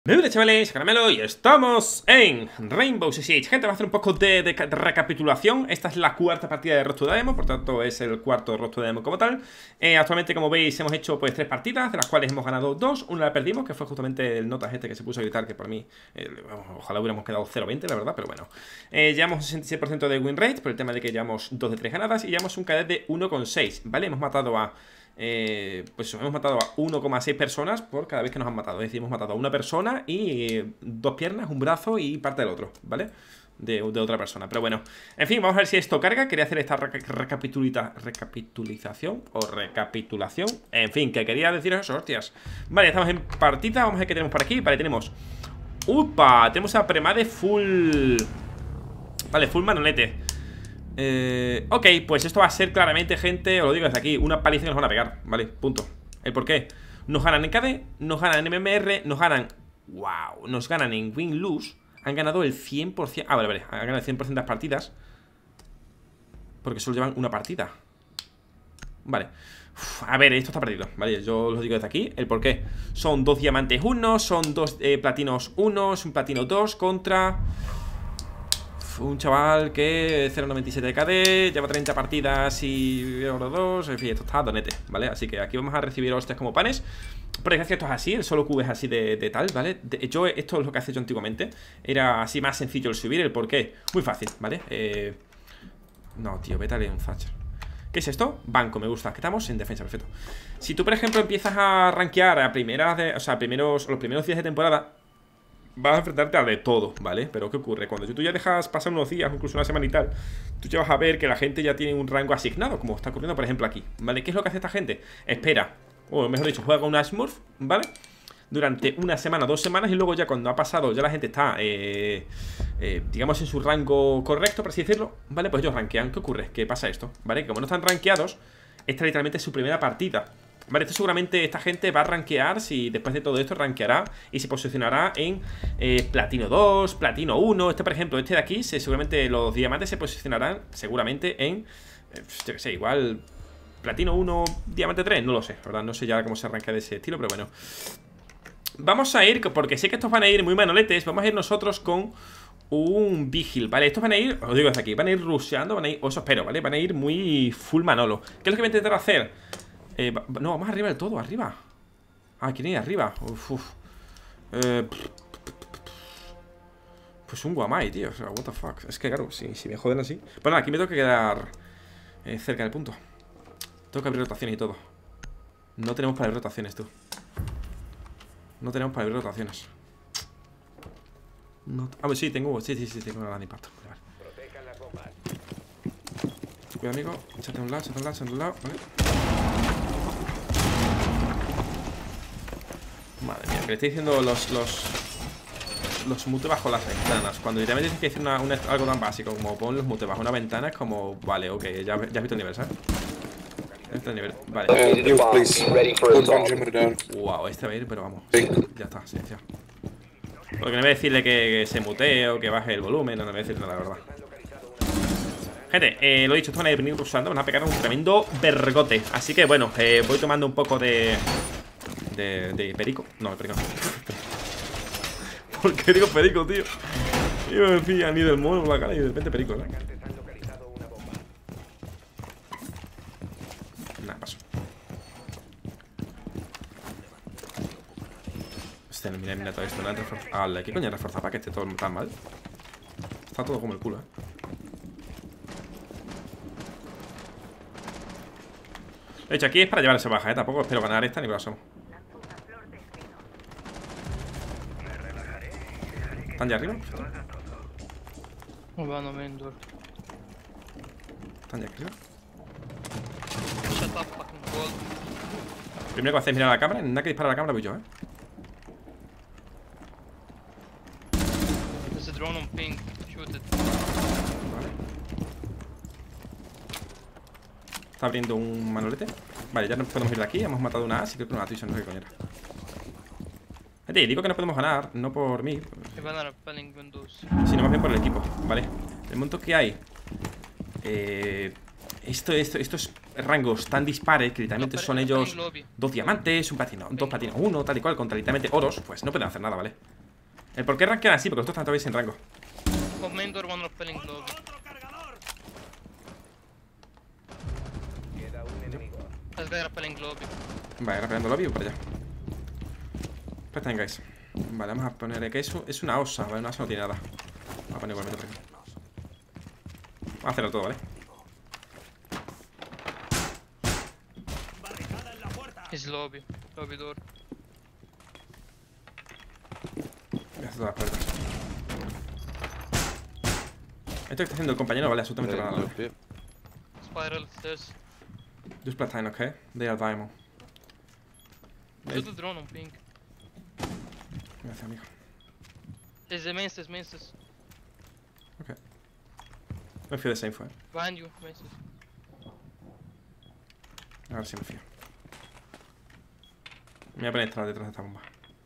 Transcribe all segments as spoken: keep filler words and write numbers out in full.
Muy bien, chavales, Caramelo, y estamos en Rainbow Six Siege. Gente, vamos a hacer un poco de, de, de recapitulación. Esta es la cuarta partida de Road to Demo, por tanto es el cuarto Road to Demo como tal. eh, Actualmente, como veis, hemos hecho pues tres partidas, de las cuales hemos ganado dos. Una la perdimos, que fue justamente el Notas este que se puso a gritar, que por mí, eh, ojalá hubiéramos quedado cero veinte, la verdad, pero bueno. eh, Llevamos un sesenta y seis por ciento de win rate, por el tema de que llevamos dos de tres ganadas. Y llevamos un K D de uno coma seis, ¿vale? Hemos matado a... Eh, pues hemos matado a uno coma seis personas por cada vez que nos han matado. Es decir, hemos matado a una persona y eh, dos piernas, un brazo y parte del otro, ¿vale? De, de otra persona, pero bueno. En fin, vamos a ver si esto carga. Quería hacer esta reca recapitulita recapitulización o recapitulación. En fin, que quería deciros eso, hostias. Vale, estamos en partida, vamos a ver qué tenemos por aquí. Vale, tenemos... ¡Upa! Tenemos a Premade full... Vale, full manolete. Eh, ok, pues esto va a ser claramente, gente, os lo digo desde aquí, una paliza que nos van a pegar, ¿vale? Punto. ¿El por qué? Nos ganan en K D, nos ganan en M M R, nos ganan... ¡Wow! Nos ganan en Win-Lose. Han ganado el cien por ciento... Ah, vale, vale, han ganado el cien por ciento de las partidas, porque solo llevan una partida. Vale. Uf, a ver, esto está perdido, ¿vale? Yo os lo digo desde aquí, ¿el por qué? Son dos diamantes uno, son dos eh, platinos uno, un platino dos contra... un chaval que cero coma noventa y siete de K D, lleva treinta partidas y oro dos, en fin, esto está donete, ¿vale? Así que aquí vamos a recibir hostias como panes. Por desgracia esto es así, el solo Q es así de, de tal, ¿vale? De, yo, esto es lo que hacía yo antiguamente. Era así más sencillo el subir, el por qué. Muy fácil, ¿vale? Eh... No, tío, vete a Leon Thatcher. ¿Qué es esto? Banco, me gusta. Que estamos en defensa, perfecto. Si tú, por ejemplo, empiezas a rankear a primeras de, o sea, primeros, los primeros días de temporada, vas a enfrentarte a de todo, ¿vale? Pero ¿qué ocurre? Cuando tú ya dejas pasar unos días, incluso una semana y tal, tú ya vas a ver que la gente ya tiene un rango asignado, como está ocurriendo, por ejemplo, aquí, ¿vale? ¿Qué es lo que hace esta gente? Espera, o mejor dicho, juega con una Smurf, ¿vale? Durante una semana, dos semanas, y luego ya cuando ha pasado, ya la gente está, eh, eh, digamos, en su rango correcto, por así decirlo, ¿vale? Pues ellos rankean. ¿Qué ocurre? ¿Qué pasa esto? ¿Vale? Como no están rankeados, esta literalmente es su primera partida. Vale, esto seguramente esta gente va a rankear, si después de todo esto rankeará y se posicionará en eh, Platino dos, Platino uno. Este, por ejemplo, este de aquí, se, seguramente los diamantes se posicionarán seguramente en, eh, yo qué sé, igual Platino uno, Diamante tres, no lo sé, ¿verdad? No sé ya cómo se arranca de ese estilo, pero bueno. Vamos a ir, porque sé que estos van a ir muy manoletes, vamos a ir nosotros con un Vigil, ¿vale? Estos van a ir, os digo desde aquí, van a ir rusheando, van a ir, o eso espero, ¿vale? Van a ir muy full Manolo. ¿Qué es lo que voy a intentar hacer? Eh, no, vamos arriba del todo, arriba. Ah, ¿quién ir arriba? Uf, uf. Eh, pues un guamai, tío. O sea, what the fuck. Es que claro, si, si me joden así. Bueno, aquí me tengo que quedar eh, cerca del punto. Tengo que abrir rotaciones y todo. No tenemos para abrir rotaciones, tú. No tenemos para abrir rotaciones. No, ah, pues sí, tengo. Sí, sí, sí, tengo una gran impacto. Vale. Cuidado, amigo. Échate a un lado, échate a un lado, échate a un lado. Vale. Madre mía, que le estoy diciendo los los los mute bajo las ventanas. Cuando literalmente tienes que decir una, una, algo tan básico como pon los mute bajo una ventana, es como, vale, ok, ya, ya has visto el nivel, ¿sabes? Ya has visto el nivel, vale. Wow, este va a ir, pero vamos. Ya está, silenciado. Porque no voy a decirle que, que se mutee o que baje el volumen, no, no voy a decir nada, la verdad. Gente, eh, lo he dicho, esto van a venir usando, van a pegar un tremendo vergote. Así que bueno, eh, voy tomando un poco de... De, de perico. No, de perico no. ¿Por qué digo perico, tío? Yo me decía ni del mono por la cara y de repente perico, ¿no? Nada, paso. Hostia, mira, mira todo esto. Ala, ¿qué coño reforza para que esté todo tan mal? Está todo como el culo, eh. De hecho, aquí es para llevarse baja, eh. Tampoco espero ganar esta ni por asomo. ¿Están ya arriba? ¿Están ya arriba? Primero que hacéis mirar a la cámara, nada que dispara a la cámara voy yo, eh. Vale. Está abriendo un manolete. Vale, ya no podemos ir de aquí. Hemos matado una A, así que una tuya, no sé qué coño era. Gente, digo que no podemos ganar, no por mí, sino más bien por el equipo, ¿vale? El momento que hay eh, Esto, esto, esto es rangos tan dispares que literalmente son ellos dos diamantes, un platino, dos platinos uno, tal y cual, contra literalmente oros, pues no pueden hacer nada, ¿vale? ¿El por qué rankean así? Porque estos están todavía sin rango. Vale, rapeando lobby o para allá. Pues tengáis. Vale, vamos a poner que eso es una osa, ¿vale? Una osa no tiene nada. Vamos a poner igualmente por aquí. Vamos a hacerlo todo, ¿vale? Es lobby, lobby door. Voy a hacer todas las puertas. Esto que está haciendo el compañero vale absolutamente nada, ¿vale? Spiral stairs. Just platine, okay? They are diamond. Shoot the drone on pink. Gracias, amigo. It's the main stairs, main stairs. Okay. Me fío de esa info, eh. Behind you, main stairs. A ver si me fío. Me voy a poner detrás, detrás de esta bomba.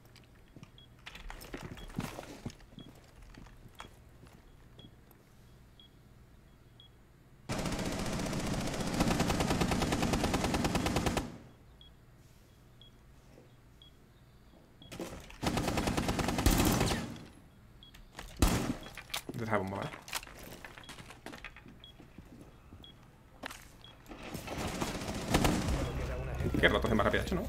Detrás de la bomba, ¿vale? Qué rotos de más rápido ha hecho, ¿no?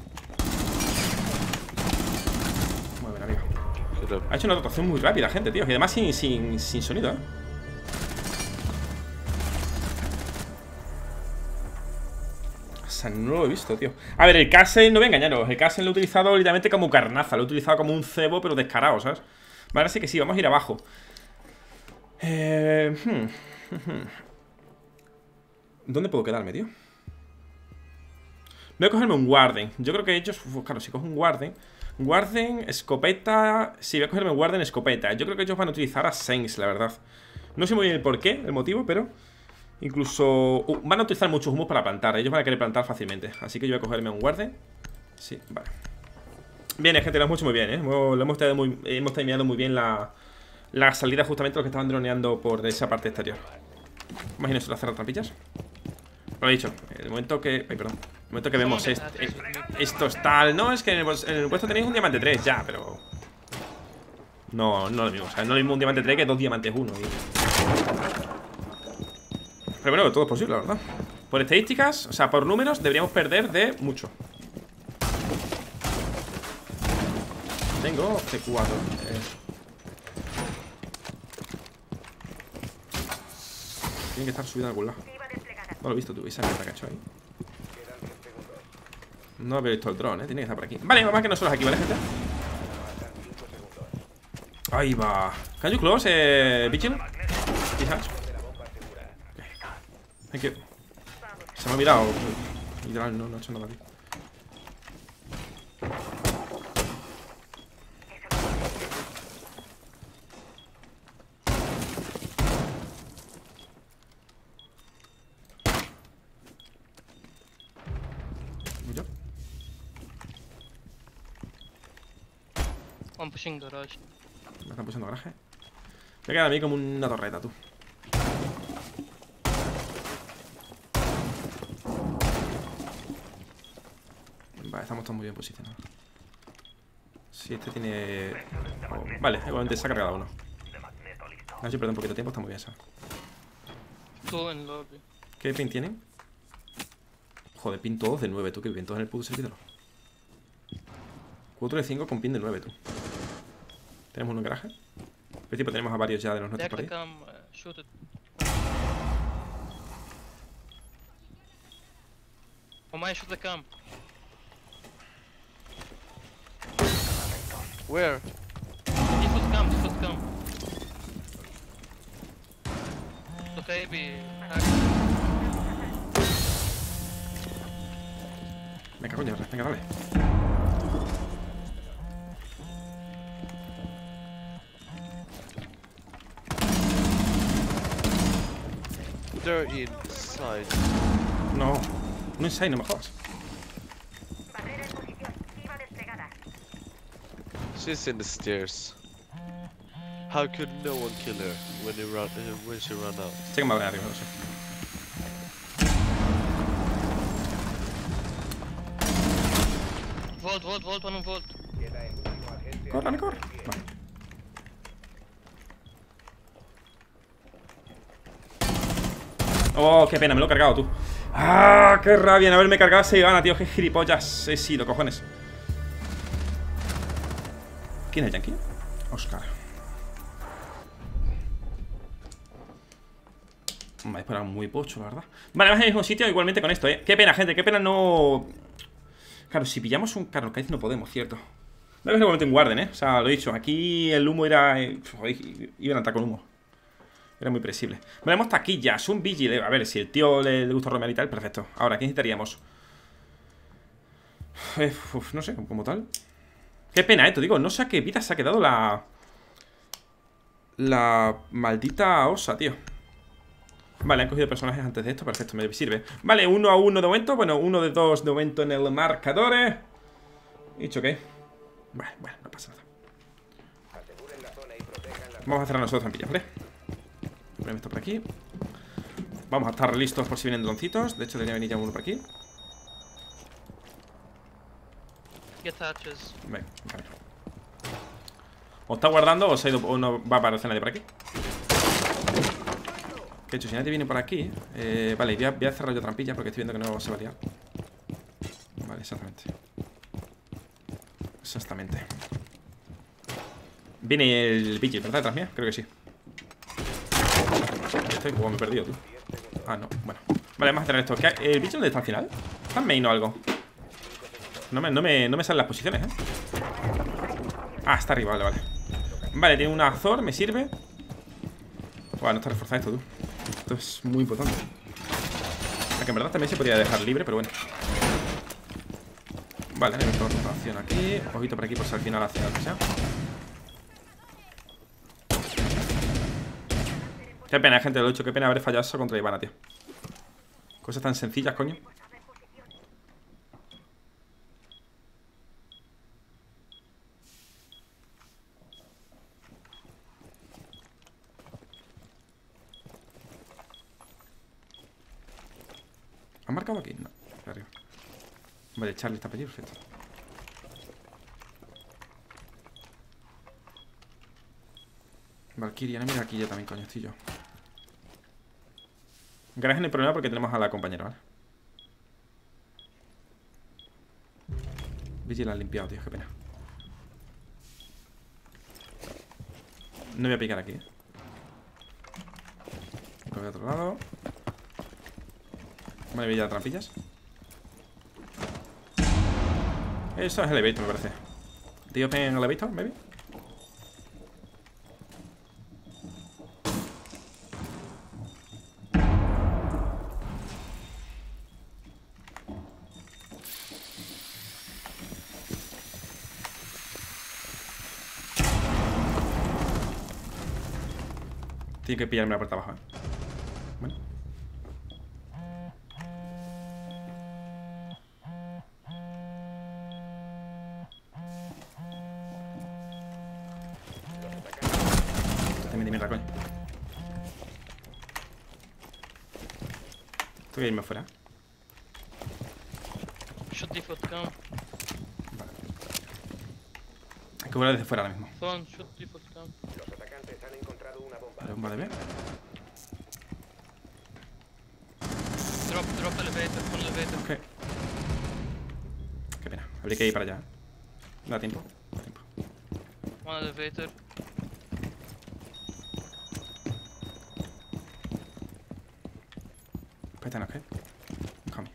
Muy bien, amigo. Ha hecho una rotación muy rápida, gente, tío. Y además sin, sin, sin sonido, ¿eh? O sea, no lo he visto, tío. A ver, el Castle, no voy a engañaros. El Castle lo he utilizado literalmente como carnaza. Lo he utilizado como un cebo, pero descarado, ¿sabes? Vale, así que sí, vamos a ir abajo. Eh... Hmm. ¿Dónde puedo quedarme, tío? Voy a cogerme un Warden. Yo creo que ellos... Uf, claro, si cojo un Warden... Warden, escopeta... Sí, voy a cogerme Warden, escopeta. Yo creo que ellos van a utilizar a Saints, la verdad. No sé muy bien el porqué, el motivo, pero... Incluso... Uh, van a utilizar muchos humos para plantar. Ellos van a querer plantar fácilmente. Así que yo voy a cogerme un Warden. Sí, vale. Bien, gente, lo hemos hecho muy bien, ¿eh? Lo hemos terminado muy, hemos terminado muy bien la... La salida justamente de los que estaban droneando por esa parte exterior. Imagino esto, hacer trampillas. Lo he dicho, el momento que... Ay, perdón. El momento que vemos est est esto es tal... No, es que en el, en el puesto tenéis un diamante tres, ya, pero... No, no lo mismo. O sea, no lo mismo un diamante tres que dos diamantes uno. Y... Pero bueno, todo es posible, la verdad. Por estadísticas, o sea, por números, deberíamos perder de mucho. Tengo C cuatro. Eh... Tiene que estar subido en algún lado. No lo he visto tú, esa mierda que ha hecho ahí. No había visto el dron, eh. Tiene que estar por aquí. Vale, vamos a que no solos aquí, ¿vale, gente? Ahí va. Can you close, eh, Vigil? Thank you. Se me ha olvidado. Literal, no, no he hecho nada aquí. I'm pushing garage. Me están pusiendo garaje. Me queda a mí como una torreta, tú. Vale, estamos todos muy bien posicionados. Si este tiene... Oh, vale, igualmente se ha cargado uno. A ver si pierde un poquito de tiempo, está muy bien eso. Todo en lobby. ¿Qué pin tienen? Joder, pin todos de nueve, tú, que bien todos en el puto servidor. cuatro de cinco con pin de nueve, tú. Tenemos uno en garaje. En principio tenemos a varios ya de los nuestros por ahí. Oh my, shoot the cam. Where? This was cam, this was cam. Okay, be... Venga, coño, venga, dale. They're inside. No, no inside, no me jodas. She's in the stairs. How could no one kill her when he run uh, when she ran out? Sé que me va a venir arriba, no sé. Vault, vault, vault, one on vault. Corre, corre. Vale. Oh, qué pena, me lo he cargado, tú. Ah, qué rabia en haberme cargado ese gana, tío. Qué gilipollas he sido, cojones. ¿Quién es el yankee? Oscar. Me ha disparado muy pocho, la verdad. Vale, vamos al mismo sitio igualmente con esto, eh. Qué pena, gente, qué pena no... Claro, si pillamos un Carlos Caiz no podemos, cierto. Me voy a igualmente un Warden, eh. O sea, lo he dicho, aquí el humo era... Eh... Iban a entrar con humo. Era muy previsible. Tenemos taquillas, un Vigil. A ver, si el tío le, le gusta romear y tal, perfecto. Ahora, ¿qué necesitaríamos? Uf, uf, no sé, como tal. Qué pena, eh, te digo, no sé a qué vida se ha quedado la... La maldita osa, tío. Vale, han cogido personajes antes de esto, perfecto, me sirve. Vale, uno a uno de momento, bueno, uno de dos de momento en el marcador, eh. Dicho que Bueno, bueno, no pasa nada. Vamos a cerrar nosotros trampillas, ¿vale? Ponemos esto por aquí. Vamos a estar listos por si vienen droncitos. De hecho, debería venir ya uno por aquí. Get hatches. Venga, vale. O está guardando o, se ha ido, o no va a aparecer nadie por aquí. Que hecho, si nadie viene por aquí eh, vale, voy a, voy a cerrar yo trampilla porque estoy viendo que no se va a liar. Vale, exactamente. Exactamente. Viene el Vigil, ¿verdad? Detrás mía, creo que sí. Estoy como me he perdido, tú. Ah, no, bueno. Vale, vamos a hacer esto. ¿Qué, ¿El Vigil dónde está al final? ¿Está en main o algo? No me, no me, no me salen las posiciones, ¿eh? Ah, está arriba, vale, vale. Vale, tiene una Azor, me sirve. Bueno, no está reforzado esto, tú. Esto es muy importante. Aunque en verdad también se podría dejar libre, pero bueno. Vale, he visto rotación aquí. Ojito por aquí por si al final hace algo que sea. Qué pena, gente, lo he dicho. Qué pena haber fallado eso contra Ivana, tío. Cosas tan sencillas, coño. ¿Han marcado aquí? No, arriba. Vale, Charlie está por allí, perfecto. Valkyria, no mira aquí ya también, coño, estoy yo. Garaje no hay problema porque tenemos a la compañera, ¿vale? Vigil la han limpiado, tío, qué pena. No voy a picar aquí, ¿eh? Voy a otro lado. Vale, voy a trampillas. Eso es elevator, me parece. ¿The open elevator, maybe? Tiene que pillarme la puerta abajo, ¿eh? Bueno. También de mierda, coño. Tengo que irme afuera. Shoot default camp. Vale. Hay que volar desde fuera ahora mismo. Phone, shoot default camp. Vale, bomba de B. Drop, drop elevator, one elevator. Ok. Qué pena. Habría que ir para allá. Da tiempo. Da tiempo. One elevator. Python, okay. Come.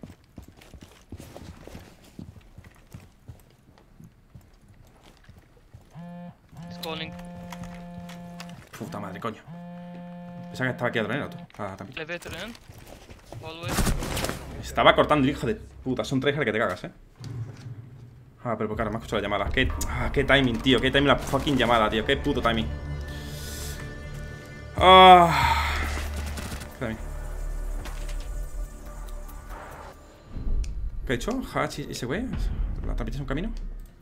He's calling. Puta madre, coño. Pensaba que estaba aquí a dronero, tú. Ah, también. Elevator in. Always. Estaba cortando el hijo de puta. Son tryhard que te cagas, eh. Ah, pero claro, me ha escuchado la llamada. Qué, ah, qué timing, tío. Qué timing la fucking llamada, tío. Qué puto timing. Ah. Qué timing. ¿Qué he hecho? Hatch y ese güey. ¿La tapita es un camino?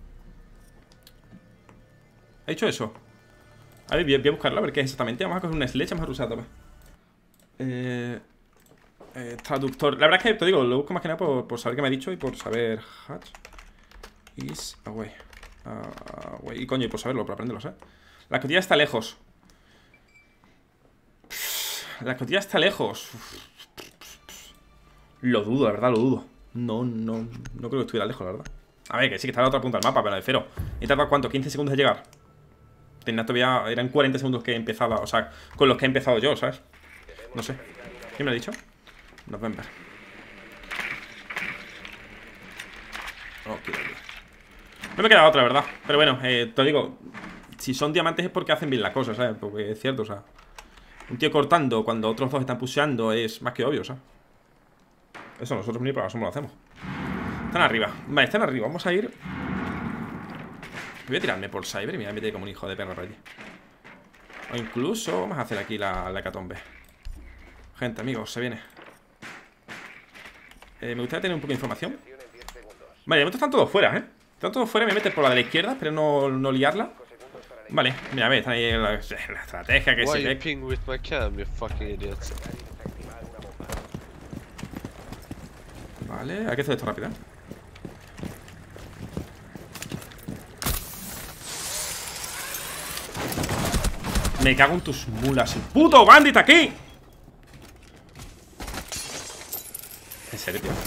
¿Ha hecho eso? A ver, voy a, voy a buscarlo a ver qué es exactamente. Vamos a coger una sledge, vamos a usar tope. Eh, eh, traductor. La verdad es que te digo, lo busco más que nada por, por saber qué me ha dicho y por saber Hatch. is away. Uh, away. Y coño, y por saberlo, por aprenderlos, eh. La escotilla está lejos. La escotilla está lejos. Lo dudo, la verdad, lo dudo. No, no, no creo que estuviera lejos, la verdad. A ver, que sí que está a la otra punta del mapa, pero de cero. ¿He tardado cuánto? ¿quince segundos de llegar? Tenía todavía... Eran cuarenta segundos que empezaba, o sea, con los que he empezado yo, ¿sabes? No sé. ¿Quién me lo ha dicho? November. Oh, no me queda otra, ¿verdad? Pero bueno, eh, te digo, si son diamantes es porque hacen bien las cosas, ¿sabes? Porque es cierto, o sea, un tío cortando cuando otros dos están pusheando es más que obvio, ¿sabes? Eso nosotros ni por asomo lo hacemos. Están arriba, vale, están arriba, vamos a ir. Voy a tirarme por Cyber y me voy a meter como un hijo de perra por allí. O incluso vamos a hacer aquí la, la hecatombe. Gente, amigos, se viene. eh, Me gustaría tener un poco de información. Vale, de momento están todos fuera, ¿eh? Están todos fuera, me voy a meter por la de la izquierda. Pero no, no liarla. Vale, mira, a ver, están ahí la, la estrategia que se ve. Ping with my cam, you fucking idiots. Vale, hay que hacer esto rápido, ¿eh? Me cago en tus mulas. ¡El puto bandit aquí! ¿En serio, tío?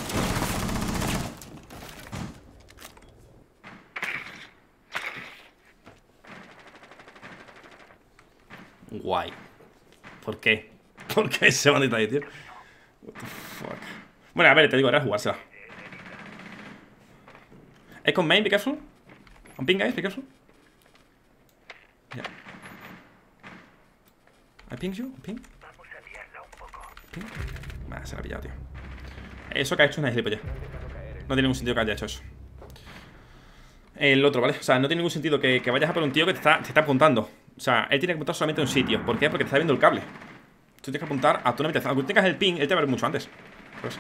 Guay. ¿Por qué? ¿Por qué ese bandit ahí, tío? What the fuck. Bueno, a ver, te digo, era jugársela. Es con main, be careful. On ping, guys, be careful. Yeah. I ping you, ping. Ping. Vale, se la ha pillado, tío. Eso que ha hecho es una gilipollas. No tiene ningún sentido que haya hecho eso. El otro, ¿vale? O sea, no tiene ningún sentido que, que vayas a por un tío que te está, te está apuntando. O sea, él tiene que apuntar solamente a un sitio. ¿Por qué? Porque te está viendo el cable. Tú tienes que apuntar a tu mente. Aunque tengas el ping, él te va a ver mucho antes. Pues.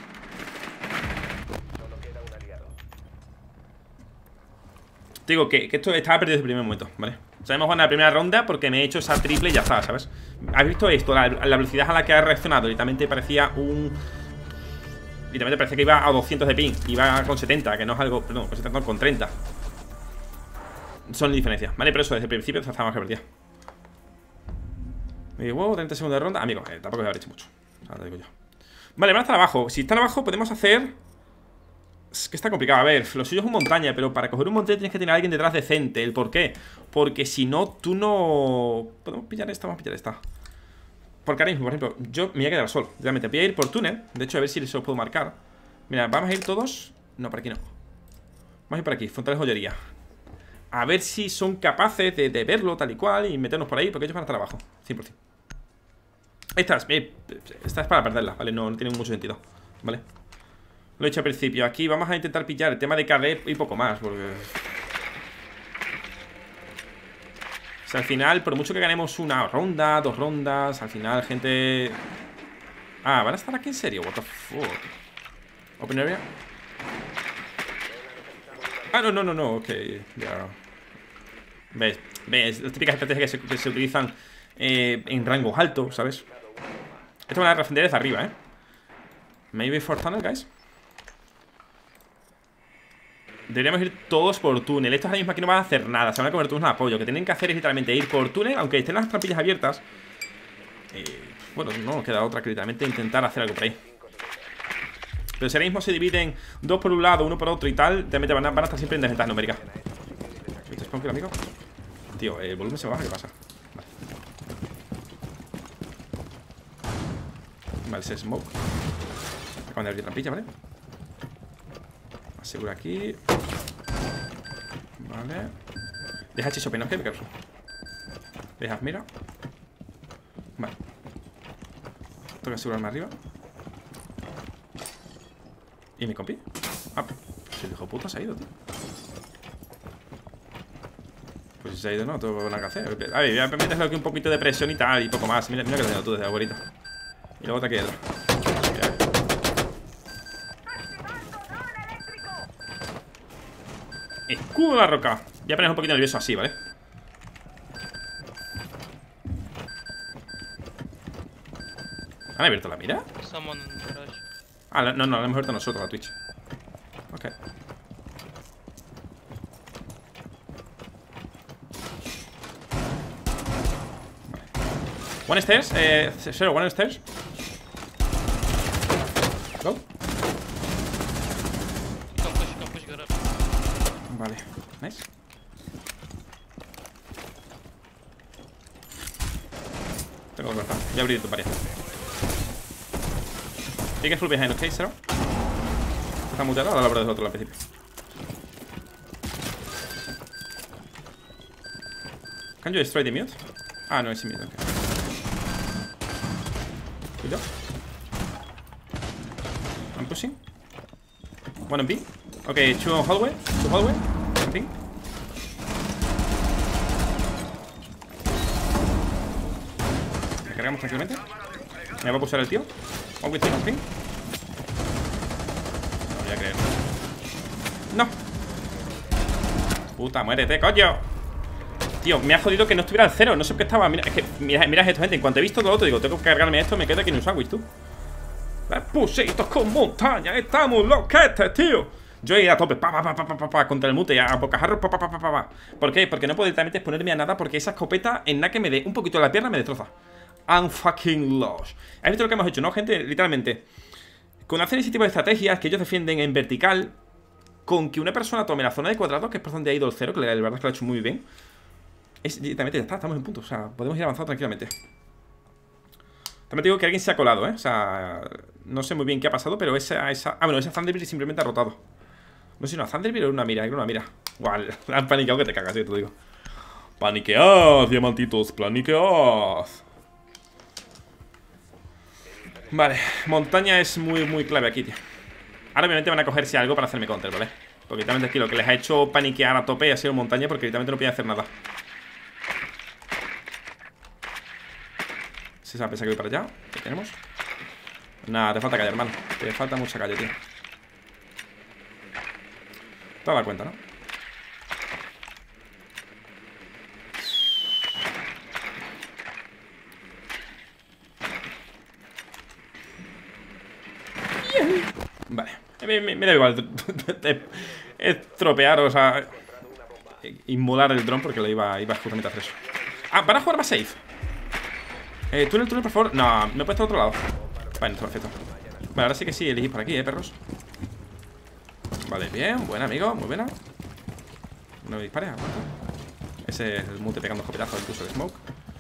Te digo que, que esto estaba perdido desde el primer momento, ¿vale? O sea, hemos ganado la primera ronda porque me he hecho esa triple y ya está, ¿sabes? ¿Has visto esto? La, la velocidad a la que ha reaccionado. Literalmente parecía un... Literalmente parecía que iba a doscientos de ping. Iba con setenta, que no es algo... Perdón, con setenta, con treinta. Son diferencias, ¿vale? Pero eso desde el principio estaba más que perdida. Me digo, wow, treinta segundos de ronda. Amigo, eh, tampoco voy a haber hecho mucho. O sea, te digo yo. Vale, van a estar abajo. Si están abajo podemos hacer... Es que está complicado, a ver, lo suyo es un montaña. Pero para coger un montaña tienes que tener a alguien detrás decente. ¿El por qué? Porque si no, tú no... Podemos pillar esta, vamos a pillar esta. Porque ahora mismo, por ejemplo, yo me voy a quedar sol. Realmente, voy a ir por túnel. De hecho, a ver si se los puedo marcar. Mira, vamos a ir todos... No, por aquí no. Vamos a ir por aquí, frontal de joyería. A ver si son capaces de, de verlo tal y cual y meternos por ahí, porque ellos van a estar abajo, cien por cien. Esta es, eh, esta es para perderla, ¿vale? No, no tiene mucho sentido, ¿vale? Lo he dicho al principio. Aquí vamos a intentar pillar el tema de K D y poco más, porque... O sea, al final, por mucho que ganemos una ronda, dos rondas, al final, gente... Ah, ¿van a estar aquí en serio? What the fuck. Open area. Ah, no, no, no, no, ok. Ya. ¿Ves? ¿Ves? Las típicas estrategias que se, que se utilizan eh, en rangos altos, ¿sabes? Esto van a defender desde arriba, ¿eh? Maybe for tunnel, guys. Deberíamos ir todos por túnel. Estos ahora mismo aquí no van a hacer nada. Se van a comer todos un apoyo. Lo que tienen que hacer es literalmente ir por túnel. Aunque estén las trampillas abiertas. eh, Bueno, no nos queda otra que literalmente intentar hacer algo por ahí. Pero si ahora mismo se dividen dos por un lado, uno por otro y tal, realmente van a, van a estar siempre en desventaja numérica. ¿Viste spawn kill, amigo? Tío, el volumen se baja, ¿qué pasa? Vale. Vale, ese smoke. Acaban de abrir trampilla, ¿vale? Asegura aquí. Vale. Deja chisopen, ¿no? Que me quedo. Deja, mira. Vale. Tengo que asegurarme arriba. ¿Y mi compi? Ah, si el hijo puta se ha ido, tío. Pues si se ha ido, no, tengo nada que hacer. A ver, voy a meterle aquí un poquito de presión y tal, y poco más. Mira, mira que lo tengo tú desde abuelito. Y luego te quedo. Escudo de la roca. Voy a poner un poquito nervioso así, ¿vale? ¿Han abierto la mira? Someone in the garage. Ah, no, no, la hemos abierto nosotros, la Twitch. Ok. One stairs, eh, zero, one stairs. Go. Come push, come push, get up. Vale, nice. Tengo que cortar, ya abrí tu pared. Sigue full behind, ok, zero. Está muteado, ahora lo abro desde el otro lado al principio. Can you destroy the mute? Ah, no, es mute, ok. Cuidado. I'm pushing. One on B. Ok, two on hallway. Two hallway. I think. Recargamos tranquilamente. Me va a pulsar el tío. One with two on ping. No voy a creer. No. Puta, muérete, coño. Tío, me ha jodido que no estuviera al cero. No sé por qué estaba. Mira, es que, mira, mira esto, gente. En cuanto he visto todo lo otro, digo, tengo que cargarme esto. Me quedo aquí en un sándwich, tú. Pusitos con montaña. Estamos loquetes, tío. Yo he ido a tope, pa, pa, pa, pa, pa, pa, contra el mute, a bocajarro, pa, pa, pa, pa, pa. ¿Por qué? Porque no puedo directamente exponerme a nada. Porque esa escopeta, en nada que me dé un poquito de la pierna, me destroza. I'm fucking lost. ¿Has visto lo que hemos hecho, no, gente? Literalmente, con hacer ese tipo de estrategias que ellos defienden en vertical, con que una persona tome la zona de cuadrados, que es por donde ha ido el cero, que la verdad es que lo ha hecho muy bien. Es directamente, ya está, estamos en punto. O sea, podemos ir avanzando tranquilamente. También te digo que alguien se ha colado, ¿eh? O sea, no sé muy bien qué ha pasado, pero esa, esa... Ah, bueno, esa Thunderbird simplemente ha rotado. No sé si una Thunderbird o una mira, era una mira. Guau, han paniqueado que te cagas, yo te digo. Paniquead, diamantitos, paniquead. Vale, montaña es muy, muy clave aquí, tío. Ahora obviamente van a cogerse algo para hacerme counter, ¿vale? Porque literalmente aquí lo que les ha hecho paniquear a tope ha sido montaña, porque literalmente no podía hacer nada. Si se va a pensar que voy para allá. ¿Qué tenemos? Nada, te falta calle, hermano. Te falta mucha calle, tío. Te vas a dar cuenta, ¿no? Vale, me, me, me da igual estropear, o sea, inmolar el dron porque lo iba, iba justamente a hacer eso. Ah, ¿van a jugar más safe? Eh, túnel, túnel, por favor. No, me he puesto al otro lado. Vale, está perfecto. Vale, ahora sí que sí, elegís por aquí, eh, perros. Vale, bien, buen amigo, muy buena. No me dispares, aguanta. Ese es el mute pegando escopetazos, incluso el smoke.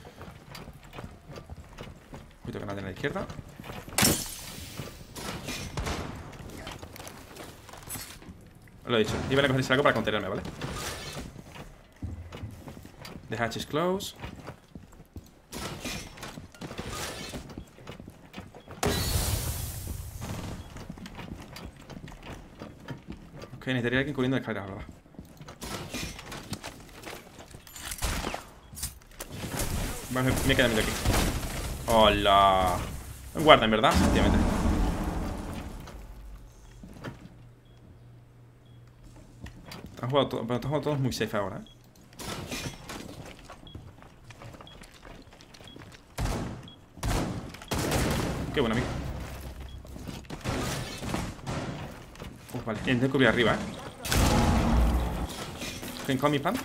Cuidado que nadie en la izquierda. Lo he dicho, iba a cogerse algo para contenerme, ¿vale? The hatch is closed. Ok, necesitaría alguien cubriendo la escalera, ¿verdad? Vale, me queda medio aquí. Hola. Un guarda, en verdad, efectivamente. Han jugado, to han jugado todos muy safe ahora, ¿eh? Qué buen amigo. Uf, vale, intenté cubrir arriba, ¿eh? Can call me pan.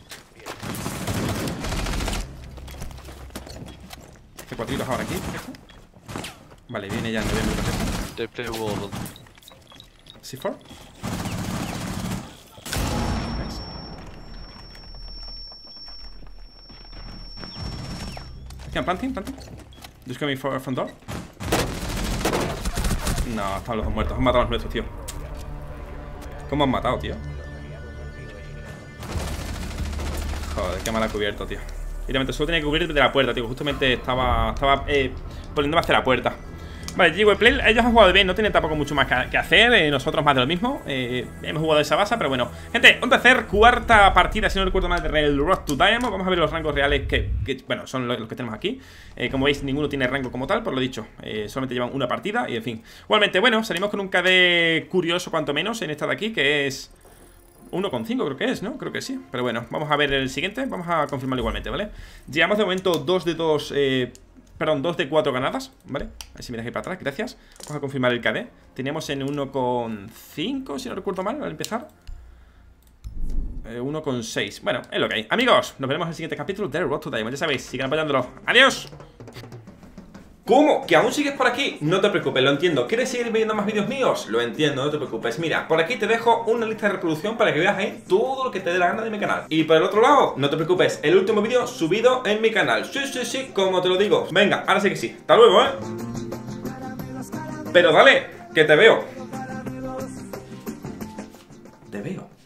Este cuatritos ahora aquí, perfecto. Vale, viene ya, no viene perfecto. They play wall. C cuatro. Can planting, planting. Just coming for front door. No, están los dos muertos. Han matado a los nuestros, tío. ¿Cómo han matado, tío? Joder, qué mal ha cubierto, tío. Finalmente solo tenía que cubrir desde la puerta, tío. Justamente estaba, estaba eh, poniéndome hacia la puerta. Vale, G W Play, ellos han jugado bien, no tienen tampoco mucho más que hacer, eh, nosotros más de lo mismo, eh, hemos jugado esa base, pero bueno. Gente, vamos a hacer cuarta partida, si no recuerdo mal, del Road to Diamond. Vamos a ver los rangos reales que, que bueno, son los que tenemos aquí. eh, Como veis, ninguno tiene rango como tal, por lo dicho, eh, solamente llevan una partida y en fin. Igualmente, bueno, salimos con un K D curioso cuanto menos en esta de aquí, que es uno coma cinco creo que es, ¿no? Creo que sí, pero bueno, vamos a ver el siguiente, vamos a confirmarlo igualmente, ¿vale? Llevamos de momento dos de dos... Eh, Perdón, dos de cuatro ganadas, ¿vale? A ver si miras ahí para atrás, gracias. Vamos a confirmar el K D. Teníamos en uno coma cinco, si no recuerdo mal, al empezar. eh, uno coma seis. Bueno, es lo que hay. Amigos, nos veremos en el siguiente capítulo de Road to Diamond. Ya sabéis, sigan apoyándolo. ¡Adiós! ¿Cómo? ¿Que aún sigues por aquí? No te preocupes, lo entiendo. ¿Quieres seguir viendo más vídeos míos? Lo entiendo, no te preocupes. Mira, por aquí te dejo una lista de reproducción para que veas ahí todo lo que te dé la gana de mi canal. Y por el otro lado, no te preocupes, el último vídeo subido en mi canal. Sí, sí, sí, como te lo digo. Venga, ahora sí que sí. Hasta luego, ¿eh? Pero dale, que te veo. Te veo.